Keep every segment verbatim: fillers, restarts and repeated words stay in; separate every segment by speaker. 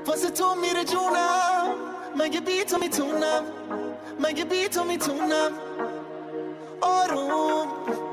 Speaker 1: Fast det tog mig det jona, men jag biter mig tunna, men jag biter mig tunna. Oro.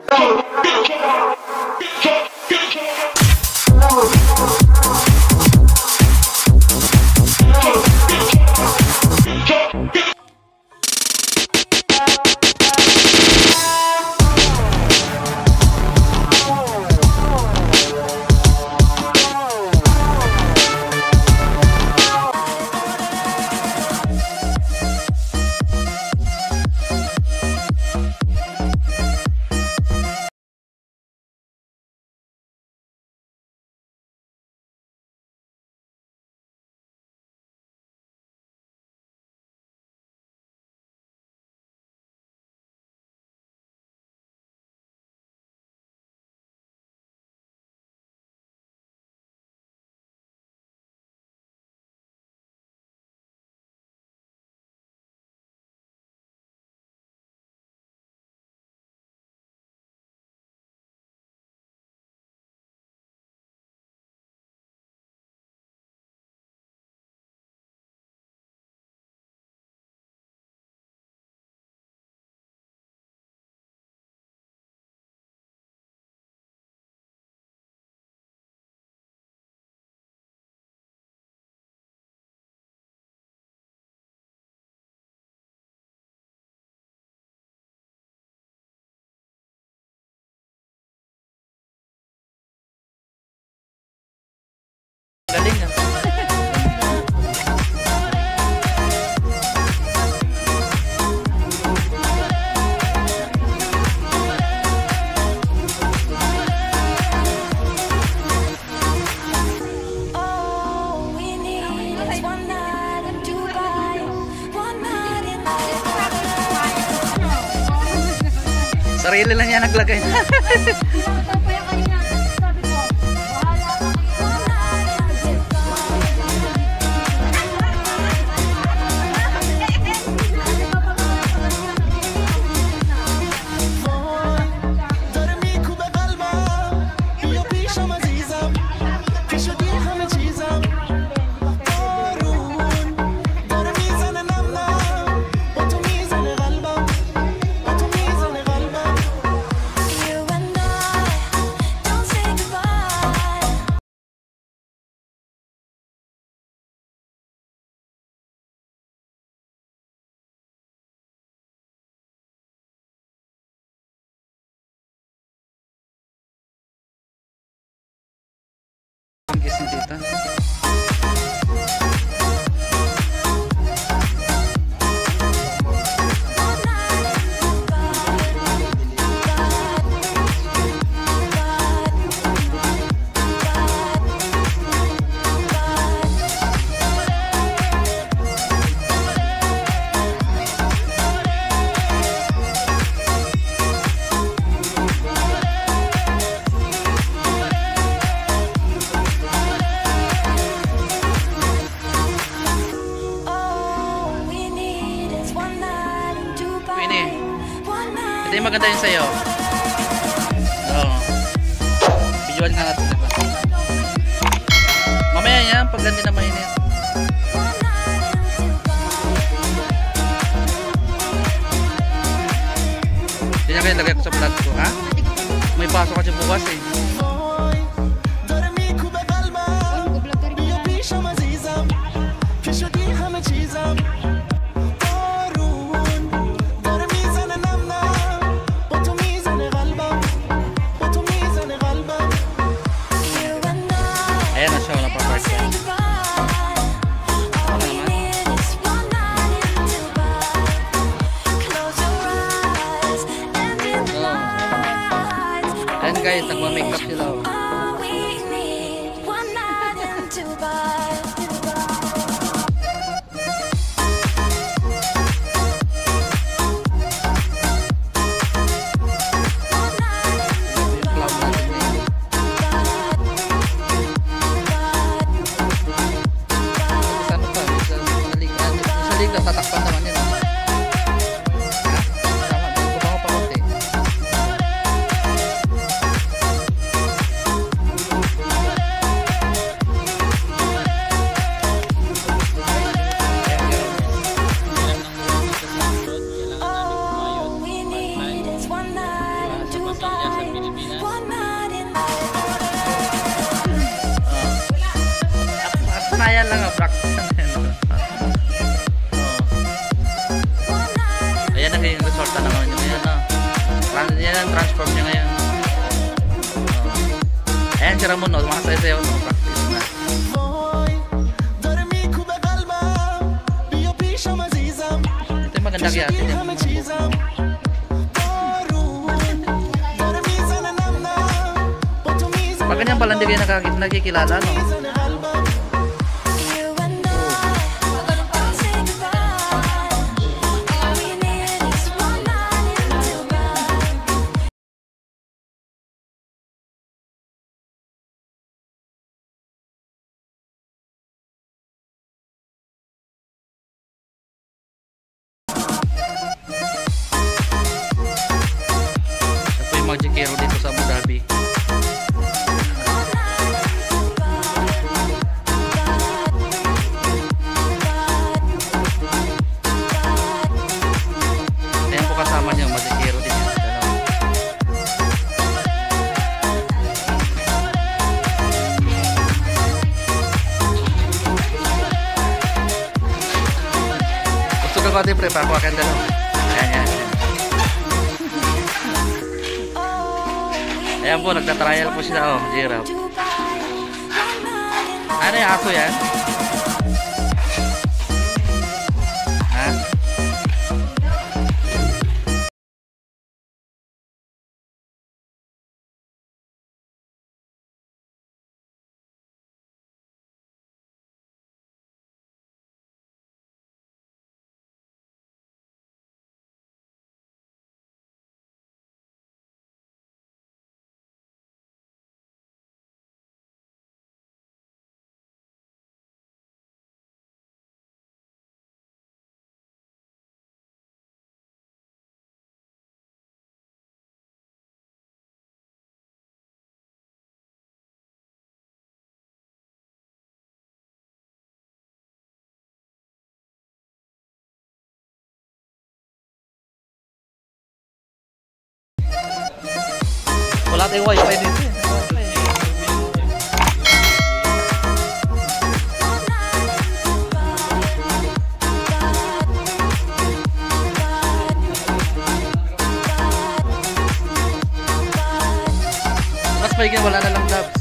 Speaker 2: Galing na. Sarili lang niya naglagay. Gising dito. Ito yung maganda yun sa'yo. Oo. Visual nga natin, diba? Mamaya yan, pag hindi na mainit. Hindi na kayo lagay ko sa vlog ko, ha? May pasok kasi bukas eh. Ayan na siya, wala pa park yan. Ayan guys, nagma-makeup sila. Tatakpan naman yun. Tama, bago pa konti. Ayan ang transform niya ngayon. Oh. Ayan si Ramon, no? Sumasayaw, no? Practice na. Ito yung maganda kaya atin yung pag ganyan pala hindi kayo nakakit, nakikilala, no? Ito yung Magic Hero dito sa Abu Dhabi. Kasama niya Magic Hero din yan. Gusto ka ko din pre, pakuha ka dalaw. Ayan yan. Ayan po, nagtatrial po sila. Oh, giraffe. Ano yung aso yan? Ha? Wala tayong wifi dito eh. Mas maiging wala na lang dab.